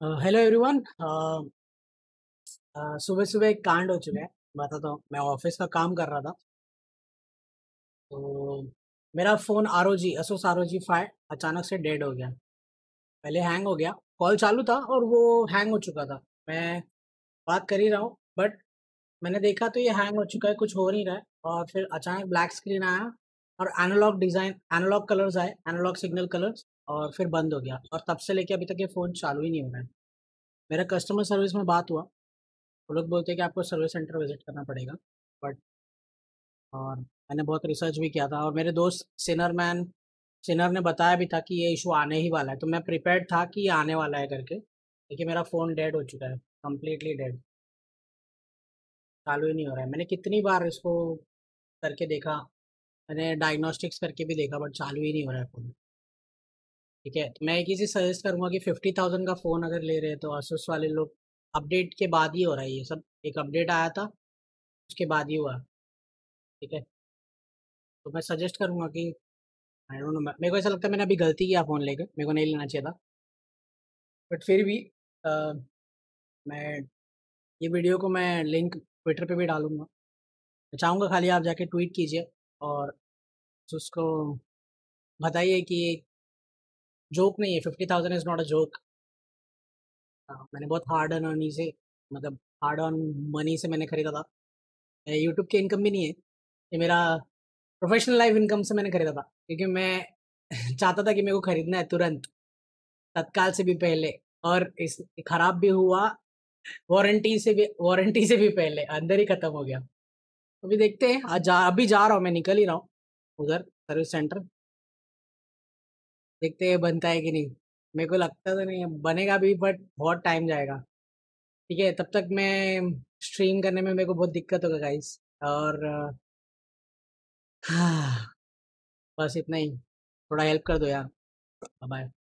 Hello everyone. सुबह सुबह एक कांड हो चुका है। बताता हूँ। मैं ऑफिस का काम कर रहा था, तो मेरा फ़ोन ASUS ROG 5 अचानक से डेड हो गया। पहले हैंग हो गया, कॉल चालू था और वो हैंग हो चुका था। मैं बात कर ही रहा हूँ, बट मैंने देखा तो ये हैंग हो चुका है, कुछ हो नहीं रहा है। और फिर अचानक ब्लैक स्क्रीन आया और एनालॉग कलर्स आए, एनालॉग सिग्नल कलर्स, और फिर बंद हो गया। और तब से लेके अभी तक ये फ़ोन चालू ही नहीं हो रहा है। मेरा कस्टमर सर्विस में बात हुआ, वो लोग बोलते हैं कि आपको सर्विस सेंटर विजिट करना पड़ेगा। बट और मैंने बहुत रिसर्च भी किया था, और मेरे दोस्त सिनर ने बताया भी था कि ये इशू आने ही वाला है, तो मैं प्रिपेयर्ड था कि ये आने वाला है करके। देखिए, मेरा फ़ोन डेड हो चुका है, कम्प्लीटली डेड। चालू ही नहीं हो रहा है। मैंने कितनी बार इसको करके देखा, मैंने डायग्नोस्टिक्स करके भी देखा, बट चालू ही नहीं हो रहा है फ़ोन। ठीक है, तो मैं एक ही चीज़ सजेस्ट करूंगा कि 50,000 का फ़ोन अगर ले रहे हैं तो asus वाले लोग, अपडेट के बाद ही हो रहा है ये सब। एक अपडेट आया था, उसके बाद ही हुआ। ठीक है, तो मैं सजेस्ट करूंगा कि आई डोंट नो, मेरे को ऐसा लगता है मैंने अभी गलती किया फ़ोन लेकर, मेरे को नहीं लेना चाहिए था। बट फिर भी अ, मैं ये वीडियो को मैं लिंक ट्विटर पे भी डालूंगा। मैं चाहूँगा खाली आप जाके ट्वीट कीजिए और उसको बताइए कि जोक नहीं है, 50,000 इज़ नॉट अ जोक। मैंने बहुत हार्ड अर्न अर्नी से, मतलब हार्ड अर्न मनी से मैंने खरीदा था। यूट्यूब की इनकम भी नहीं है ये, मेरा प्रोफेशनल लाइफ इनकम से मैंने खरीदा था, क्योंकि मैं चाहता था कि मेरे को खरीदना है तुरंत, तत्काल से भी पहले। और इस खराब भी हुआ, वारंटी से भी पहले अंदर ही खत्म हो गया। अभी देखते हैं, अभी जा रहा हूँ, मैं निकल ही रहा हूँ उधर सर्विस सेंटर। देखते हैं बनता है कि नहीं। मेरे को लगता तो नहीं है बनेगा भी, बट बहुत टाइम जाएगा। ठीक है, तब तक मैं स्ट्रीम करने में मेरे को बहुत दिक्कत होगा गाइस। और हाँ, बस इतना ही। थोड़ा हेल्प कर दो यार। बाय।